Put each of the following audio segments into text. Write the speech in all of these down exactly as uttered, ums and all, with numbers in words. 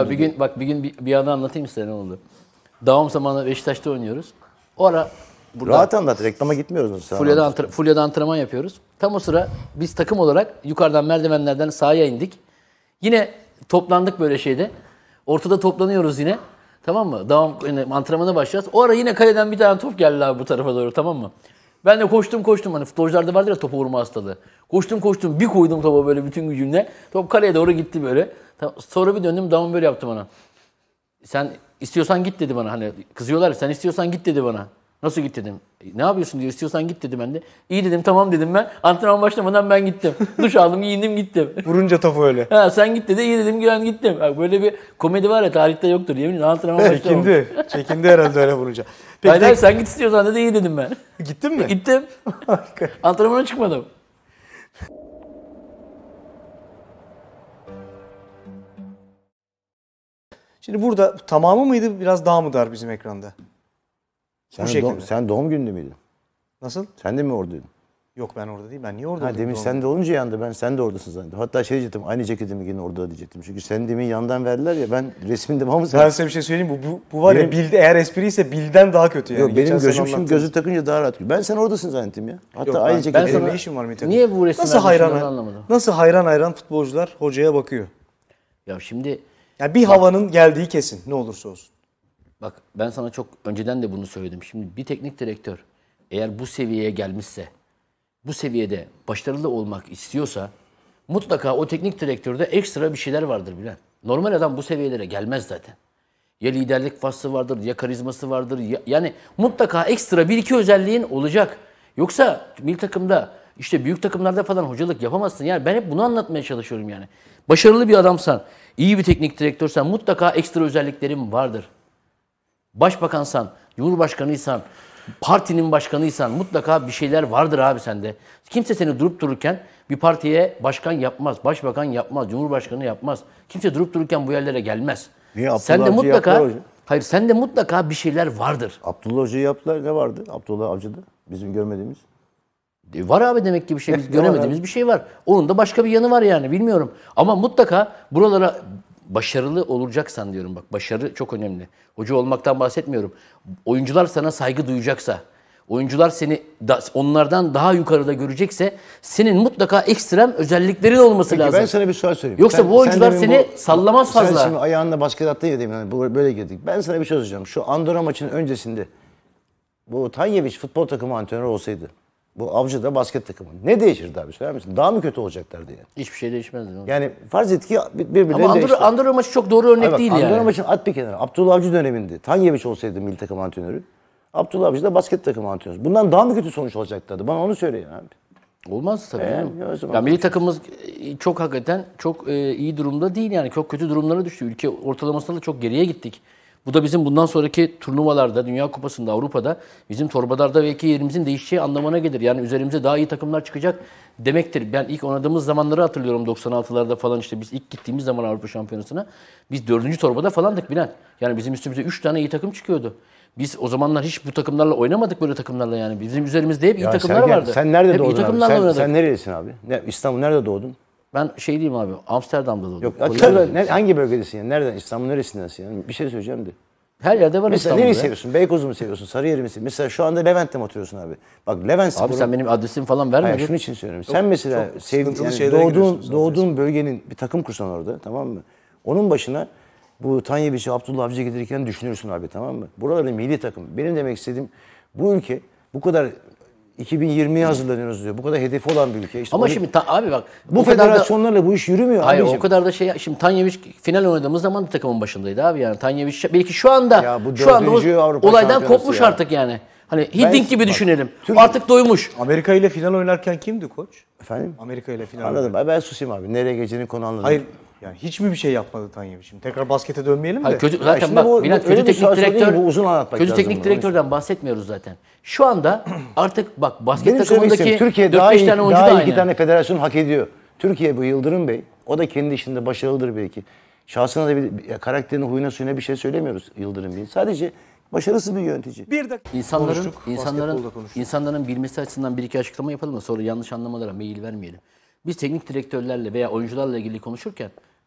Ya bir gün bak bir gün bir, bir anı anlatayım size ne oldu. Davam zamanı Beşiktaş'ta oynuyoruz. O ara burada Rahat anlat. Reklama gitmiyoruz. Fulya'da, antre, Fulya'da antrenman yapıyoruz. Tam o sıra biz takım olarak yukarıdan merdivenlerden sahaya indik. Yine toplandık böyle şeyde. Ortada toplanıyoruz yine. Tamam mı? Devam yani antrenmana başlayacağız. O ara yine kaleden bir tane top geldi abi bu tarafa doğru, tamam mı? Ben de koştum koştum, hani futbolcularda vardır ya topa vurma hastalığı. Koştum koştum bir koydum topa böyle bütün gücümle. Top kaleye doğru gitti böyle. Sonra bir döndüm, Davam böyle yaptı bana. Sen istiyorsan git dedi bana, hani kızıyorlar, sen istiyorsan git dedi bana. Nasıl git dedim. E, ne yapıyorsun diyor, istiyorsan git dedi ben de. İyi dedim, tamam dedim ben. Antrenman başlamadan ben gittim. Duş aldım, giyindim, gittim. Vurunca topu öyle. Ha, sen git dedi, iyi dedim, ben gittim. Bak, böyle bir komedi var ya, tarihte yoktur yemin ederim, antrenman başlamadan. Çekindi. Çekindi herhalde öyle vurunca. Peki, hayır, hayır, sen git istiyorsan dedi, iyi dedim ben. Gittin mi? Gittim. Antrenmana çıkmadım. Şimdi burada tamamı mıydı, biraz daha mı dar bizim ekranda? Sen, Bu şekilde. doğum, sen doğum gününde miydin? Nasıl? Sen de mi oradaydın? Yok, ben orada değil. Ben niye orada Ha, demin sen de olunca yandı. Ben sen de oradasın zannettim. Hatta şey diyecektim. Aynı ceketimi yine orada diyecektim. Çünkü sen demin yandan verdiler ya. Ben resmin devamı Ben size bir şey söyleyeyim. Bu, bu, bu var benim, ya bildi, eğer espriyse bilden daha kötü yani. Yok, benim Geçen gözüm şimdi gözü takınca daha rahat. Ben sen oradasın zannettim ya. Hatta Yok, aynı ben, ceketimi. benim ne işim var Mithat? Niye bu resimler nasıl hayran, anlamadım. Nasıl hayran hayran futbolcular hocaya bakıyor? Ya şimdi... Yani bir bak, havanın geldiği kesin ne olursa olsun. Bak, ben sana çok önceden de bunu söyledim. Şimdi bir teknik direktör eğer bu seviyeye gelmişse, bu seviyede başarılı olmak istiyorsa mutlaka o teknik direktörde ekstra bir şeyler vardır Bülent. Normal adam bu seviyelere gelmez zaten. Ya liderlik vasfı vardır, ya karizması vardır. Ya, yani mutlaka ekstra bir iki özelliğin olacak. Yoksa milli takımda, işte büyük takımlarda falan hocalık yapamazsın. Yani ben hep bunu anlatmaya çalışıyorum yani. Başarılı bir adamsan, iyi bir teknik direktörsen mutlaka ekstra özelliklerin vardır. Başbakansan, cumhurbaşkanıysan, partinin başkanıysan mutlaka bir şeyler vardır abi sende. Kimse seni durup dururken bir partiye başkan yapmaz, başbakan yapmaz, cumhurbaşkanı yapmaz. Kimse durup dururken bu yerlere gelmez. Niye? Sen de Abdullah mutlaka, hayır sen de mutlaka bir şeyler vardır. Abdullah Hoca'yı yaptılar. Ne vardı? Abdullah Avcı'da. Bizim görmediğimiz. E var abi, demek ki bir şey, biz göremediğimiz bir şey var. Onun da başka bir yanı var yani, bilmiyorum. Ama mutlaka buralara başarılı olacaksan diyorum, bak başarı çok önemli. Hoca olmaktan bahsetmiyorum. Oyuncular sana saygı duyacaksa, oyuncular seni da, onlardan daha yukarıda görecekse senin mutlaka ekstrem özelliklerin olması Peki, lazım. ben sana bir soru sorayım. Yoksa sen, bu oyuncular seni bu, sallamaz fazla. Sen şimdi ayağınla basket attın ya demin, hani böyle girdik. Ben sana bir şey soracağım. Şu Andorra maçının öncesinde bu Tanyeviç futbol takımı antrenörü olsaydı, bu Avcı da basket takımı, ne değişirdi abi, söyler misin? Daha mı kötü olacaklardı yani? Hiçbir şey değişmezdi. Yani farz et ki birbirleri ama Andorra, Andorra maçı çok doğru örnek bak, değil Andorra yani. Andorra maçını at bir kenara. Abdullah Avcı döneminde Tanyeviç olsaydı milli takım antrenörü, Abdullah Avcı da basket takımı antrenörü. Bundan daha mı kötü sonuç olacaklardı? Bana onu söyleyin abi. Olmaz tabii. Yani, ya, ya milli takımımız çok hakikaten çok e, iyi durumda değil yani, çok kötü durumlara düştü. Ülke ortalamasında da çok geriye gittik. Bu da bizim bundan sonraki turnuvalarda, Dünya Kupası'nda, Avrupa'da bizim torbalarda belki yerimizin değişeceği anlamına gelir. Yani üzerimize daha iyi takımlar çıkacak demektir. Ben ilk oynadığımız zamanları hatırlıyorum, doksan altılarda falan, işte biz ilk gittiğimiz zaman Avrupa Şampiyonası'na biz dördüncü torbada falandık Bülent. Yani bizim üstümüze üç tane iyi takım çıkıyordu. Biz o zamanlar hiç bu takımlarla oynamadık, böyle takımlarla yani. Bizim üzerimizde hep iyi Ya takımlar Sergen, vardı. sen nerede hep doğdun iyi abi? Sen, sen nerelisin abi? Ne, İstanbul nerede doğdun? Ben şey diyeyim abi, Amsterdam'da doğdum. Yok, Atilla, ne, hangi bölgedesin yani? Nereden? İstanbul neresindensin yani? Bir şey söyleyeceğim de. Her yerde var mesela İstanbul'da. Nereyi seviyorsun? Beykoz'u mu seviyorsun? Sarıyer'i mi seviyorsun? Mesela şu anda Levent'te mi oturuyorsun abi? Bak Levent Spor'un... Abi sen benim adresimi falan vermedin. Hayır, şunun için söylüyorum. Sen mesela sevdiğin, yani doğduğun, doğduğun bölgenin bir takım kursan orada, tamam mı? Onun başına bu Tanyeviç'i, Abdullah Avcı'ya getirirken düşünürsün abi, tamam mı? Buralarda milli takım. Benim demek istediğim, bu ülke bu kadar iki bin yirmiye hazırlanıyoruz diyor. Bu kadar hedefi olan bir ülke. İşte ama onu, şimdi ta, abi bak. bu federasyonlarla da, bu iş yürümüyor. Hayır abicim. o kadar da şey. Şimdi Tanyeviç final oynadığımız zaman da takımın başındaydı abi yani. Tanyeviç belki şu anda Ya bu şu anda o, Avrupa olaydan kopmuş ya. artık yani. Hani Hiddink gibi bak, düşünelim. Türk, artık doymuş. Amerika ile final oynarken kimdi koç? Efendim? Amerika ile final. Anladım. Oynarken. Ben susayım abi. Nereye geçeceğini konu anladım. Hayır. Yani hiç mi bir şey yapmadı Tanyeviç? Şimdi tekrar baskete dönmeyelim de. Hayır, kötü, zaten bak bu, Bülent, bu, kötü teknik direktör, bu uzun anlatmak kötü lazım teknik bunu. direktörden bahsetmiyoruz zaten. Şu anda artık bak basket Benim takımındaki Türkiye dört daha beş iyi, tane oyuncu daha da iyi aynı. iki tane federasyon hak ediyor. Türkiye bu Yıldırım Bey, o da kendi işinde başarılıdır belki. Şahsına da bir, ya, karakterine, huyuna, suyuna bir şey söylemiyoruz Yıldırım Bey. Sadece başarısız bir yönetici. Bir dakika. İnsanların, Konuştuk, insanların, konuştuk. insanların bilmesi açısından bir iki açıklama yapalım da sonra yanlış anlamalara meyil vermeyelim. Biz teknik direktörlerle veya oyuncularla ilgili konuşurken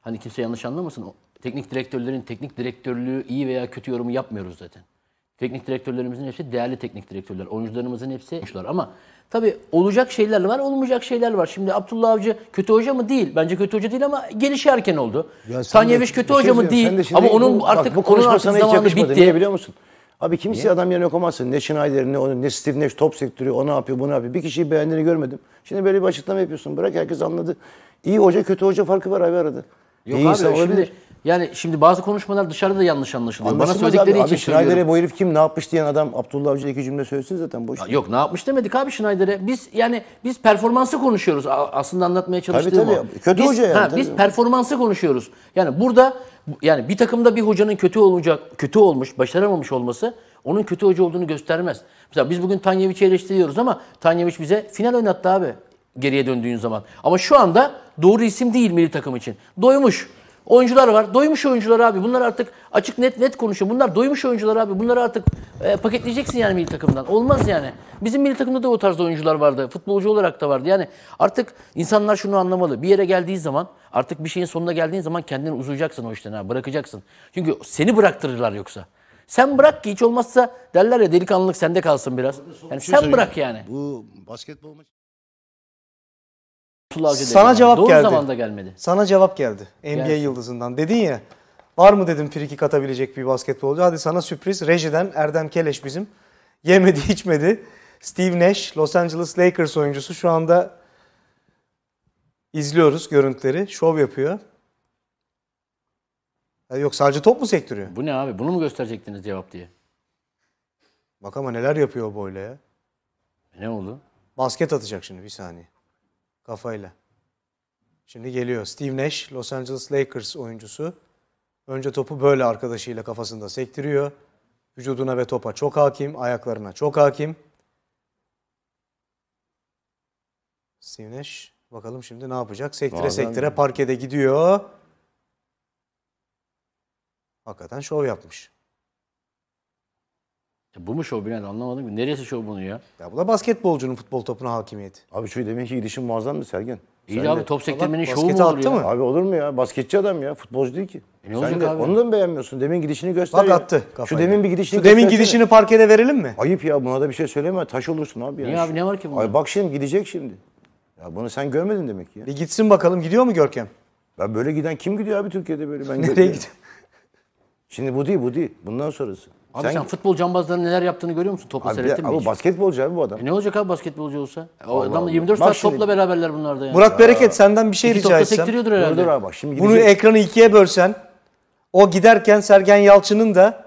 Hani kimse yanlış anlamasın. O teknik direktörlerin teknik direktörlüğü iyi veya kötü yorumu yapmıyoruz zaten. Teknik direktörlerimizin hepsi değerli teknik direktörler. Oyuncularımızın hepsi oyuncular. Ama tabii olacak şeyler var, olmayacak şeyler var. Şimdi Abdullah Avcı kötü hoca mı? Değil. Bence kötü hoca değil ama gelişi erken oldu. Tanyeviç kötü bir şey hoca mı? söyleyeyim. Değil. Sen de Ama şimdi onun bu- artık bak, bu onun konuşma artık sana hiç zamanı yakışmadı. bitti. Niye biliyor musun? Abi kimse adam yerine koymazsın. Ne Schneider, ne, onu, ne Steve Nash top sektörüyor, o ne yapıyor, bu ne yapıyor. Bir kişiyi beğendiğini görmedim. Şimdi böyle bir açıklama yapıyorsun. Bırak herkes anladı. İyi hoca, kötü hoca farkı var abi arada. Yok İyi abi insan olabilir. şimdi yani şimdi bazı konuşmalar dışarıda da yanlış anlaşılıyor. Bana Anlaşılmaz söyledikleri abi. için Abi Schneider'e söylüyorum. bu herif kim, ne yapmış diyen adam Abdullah Avcı iki cümle söylesin zaten boş. Yok ne yapmış demedik abi Schneider'e. Biz yani biz performansı konuşuyoruz. A- Aslında anlatmaya çalıştığım tabii. o. Kötü biz, hoca yani, ha, tabii. biz performansı konuşuyoruz. Yani burada yani bir takımda bir hocanın kötü olacak, kötü olmuş, başaramamış olması onun kötü hoca olduğunu göstermez. Mesela biz bugün Tanyeviç'i eleştiriyoruz ama Tanyeviç bize final oynattı abi geriye döndüğün zaman. Ama şu anda doğru isim değil milli takım için. Doymuş. Oyuncular var. Doymuş oyuncular abi. Bunlar artık açık net net konuşuyor. Bunlar doymuş oyuncular abi. Bunları artık e, paketleyeceksin yani milli takımdan. Olmaz yani. Bizim milli takımda da o tarz oyuncular vardı. Futbolcu olarak da vardı. Yani artık insanlar şunu anlamalı. Bir yere geldiği zaman artık bir şeyin sonuna geldiğin zaman kendini uzayacaksın o işten ha. Bırakacaksın. Çünkü seni bıraktırırlar yoksa. Sen bırak ki hiç olmazsa derler ya delikanlılık sende kalsın biraz. Yani sen bırak yani. Bu basketbol maçı. Sana cevap Doğru geldi. zamanda gelmedi. Sana cevap geldi. N B A Gelsin. yıldızından. Dedin ya, var mı dedim frikik atabilecek bir basketbolcu. Hadi sana sürpriz. Rejiden Erdem Keleş bizim. Yemedi içmedi. Steve Nash, Los Angeles Lakers oyuncusu. Şu anda izliyoruz görüntüleri. Şov yapıyor. Ya yok sadece top mu sektiriyor? Bu ne abi? Bunu mu gösterecektiniz cevap diye? Bak ama neler yapıyor o boyla ya. Ne oldu? Basket atacak şimdi bir saniye. Kafayla. Şimdi geliyor. Steve Nash, Los Angeles Lakers oyuncusu. Önce topu böyle arkadaşıyla kafasında sektiriyor. Vücuduna ve topa çok hakim. Ayaklarına çok hakim. Steve Nash. Bakalım şimdi ne yapacak? Sektire Muazzam sektire ya. parkede gidiyor. Hakikaten şov yapmış. Ya bu mu şov Bülent anlamadım ki. Neresi şov bunu ya? Ya bu da basketbolcunun futbol topuna hakimiyeti. Abi şu demek ki gidişin muazzamdı Sergen. İyi Sen abi de- top sektirmenin şovu basketi mu olur attı ya? mı? Abi olur mu ya? Basketçi adam ya. Futbolcu değil ki. E ne olacak Sen de abi? onu da mı beğenmiyorsun? Demin gidişini göster Bak ya. attı Şu kafayla. demin bir gidişini Şu demin göstersene. gidişini parkede verelim mi? Ayıp ya, buna da bir şey söyleme. Taş olursun abi. Yani. Niye abi, ne var ki bunda? Ay bak şimdi gidecek şimdi. Ya bunu sen görmedin demek ki ya. Bir gitsin bakalım. Gidiyor mu Görkem? Ya böyle giden kim gidiyor abi Türkiye'de böyle? Ben Nereye görüyorum. gidiyor? Şimdi bu değil bu değil. Bundan sonrası. Abi sen, futbol cambazlarının neler yaptığını görüyor musun? Topla abi, seyrettin mi abi hiç? basketbolcu abi bu adam. E ne olacak abi basketbolcu olsa? E o Allah adam Allah. yirmi dört Bak saat şimdi- topla beraberler bunlarda ya. Murat Bereket senden bir şey İki rica topta etsem. sektiriyordur Dur herhalde. dur abi bak şimdi Bunu gidecek. ekranı ikiye bölsen, o giderken Sergen Yalçın'ın da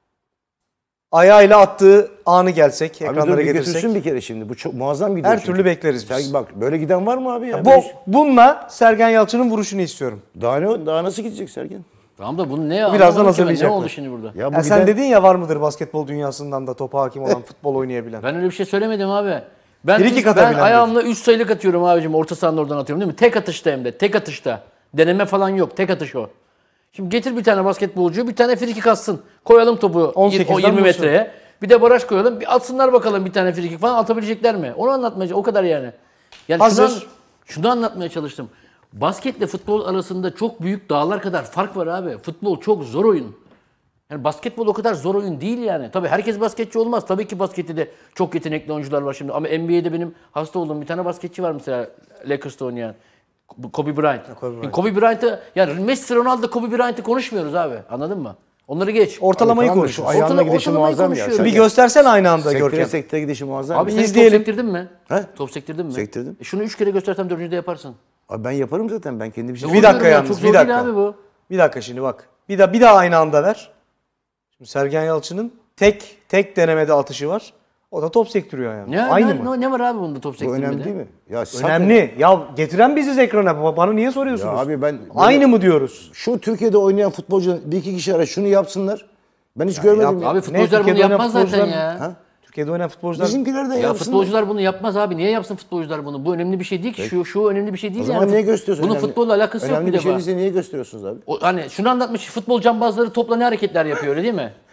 ayağıyla attığı anı gelsek, Abi dur ekranlara bir getirsek. götürsün bir kere şimdi. Bu çok muazzam gidiyor Her çünkü. türlü bekleriz biz. Sen bak böyle giden var mı abi ya? Bu, Böyle şey- bununla Sergen Yalçın'ın vuruşunu istiyorum. Daha ne daha nasıl gidecek Sergen? Tamam da bunu ne Birazdan anlamadım ki ben. Ne hazırlayacaklar. oldu şimdi burada? Ya bu Ya sen giden- dedin ya var mıdır basketbol dünyasından da topa hakim olan, futbol oynayabilen. Ben öyle bir şey söylemedim abi. Ben, Frikik ben atabilen ayağımla üç sayılık atıyorum abicim. Orta sahanın oradan atıyorum değil mi? Tek atışta hem de. Tek atışta. Deneme falan yok. Tek atış o. Şimdi getir bir tane basketbolcu, bir tane frikik atsın. Koyalım topu on o sekizden yirmi vursun. metreye. Bir de baraj koyalım. Bir atsınlar bakalım bir tane frikik falan atabilecekler mi? Onu anlatmaya o kadar yani. Yani Hazır. Şunu, şunu anlatmaya çalıştım. Basketle futbol arasında çok büyük dağlar kadar fark var abi. Futbol çok zor oyun. Yani basketbol o kadar zor oyun değil yani. Tabii herkes basketçi olmaz. Tabii ki baskette de çok yetenekli oyuncular var şimdi. Ama N B A'de benim hasta olduğum bir tane basketçi var mesela Lakers'ta oynayan. Kobe Bryant. Kobe Bryant. Kobe Bryant'ı yani Messi, Ronaldo, Kobe Bryant'ı konuşmuyoruz abi. Anladın mı? Onları geç. Ortalamayı Tamam da konuşuyoruz. Şu ayağına Ortala- gidişi ortalamayı muazzam ya. konuşuyoruz. Bir Sergen. göstersen aynı anda Sektire Görkem. sektire gidişi muazzam. Abi ya. sen izleyelim. top sektirdin mi? He? Top sektirdin mi? Sektirdim. E şunu üç kere göstersem dördüncüde yaparsın. Abi ben yaparım zaten. Ben kendi bir şey. Bir Oluyorum dakika ya, yalnız, çok zor bir değil dakika. abi bu. Bir dakika şimdi bak. Bir daha bir daha aynı anda ver. Şimdi Sergen Yalçın'ın tek tek denemede atışı var. O da top sektiriyor yani. Ne, Aynı ne, mı? ne, ne var abi bunda top Bu sektirmede? önemli değil mi? Ya zaten- Önemli. Ya getiren biziz ekrana. Bana niye soruyorsunuz? Ya abi ben- Aynı mı diyoruz? Şu Türkiye'de oynayan futbolcu bir iki kişi ara şunu yapsınlar. Ben hiç görmedim. yap- ya. Abi futbolcular bunu Türkiye'de oynayan yapmaz zaten futbolcular- ya. Ha? Türkiye'de oynayan futbolcular Bizimkiler de Ya yapsınlar. futbolcular bunu yapmaz abi. Niye yapsın futbolcular bunu? Bu önemli bir şey değil ki. Şu, şu önemli bir şey değil O zaman yani. niye gösteriyorsun? Bunun Önemli- futbolla alakası yok Önemli bir bir şey defa. değilse niye gösteriyorsunuz abi? O, hani şunu anlatmış, futbol cambazları topla ne hareketler yapıyor öyle değil mi?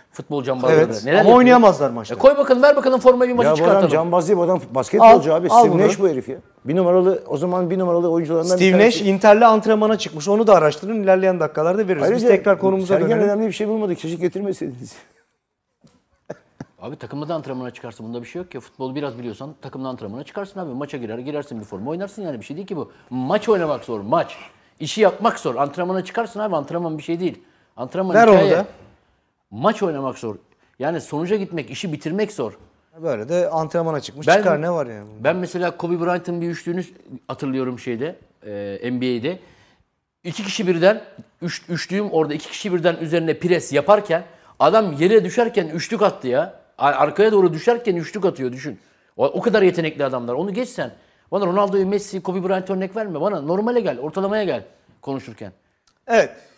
Futbol cambazları. Evet. Neler Ama yapıyor? oynayamazlar maçta. E koy bakalım, ver bakalım formayı, bir maçı Ya bu adam çıkartalım. cambaz değil, bu adam basketbolcu Al, abi. al Steve bunu. Nash bu herif ya. Bir numaralı, o zaman bir numaralı oyuncularından Steve bir Nash tanesi. Inter'le antrenmana çıkmış. Onu da araştırın. İlerleyen dakikalarda veririz. Biz Ayrıca tekrar konumuza Sergen dönelim. önemli bir şey bulmadık. Keşke getirmeseydiniz. Abi takımda da antrenmana çıkarsın. Bunda bir şey yok ki. Futbolu biraz biliyorsan takımda antrenmana çıkarsın abi. Maça girer, girersin bir forma oynarsın yani. Bir şey değil ki bu. Maç oynamak zor, maç. İşi yapmak zor. Antrenmana çıkarsın abi. Antrenman bir şey değil. Antrenman Ver hikaye. onu da. Maç oynamak zor. Yani sonuca gitmek, işi bitirmek zor. Böyle de antrenmana çıkmış. Ben- Çıkar ne var yani? Ben mesela Kobe Bryant'ın bir üçlüğünü hatırlıyorum şeyde, e, N B A'de. İki kişi birden, üç, üçlüğüm orada iki kişi birden üzerine pres yaparken adam yere düşerken üçlük attı ya. Ar- Arkaya doğru düşerken üçlük atıyor, düşün. O, o kadar yetenekli adamlar. Onu geç sen. Bana Ronaldo'yu, Messi, Kobe Bryant örnek verme. Bana normale gel, ortalamaya gel konuşurken. Evet.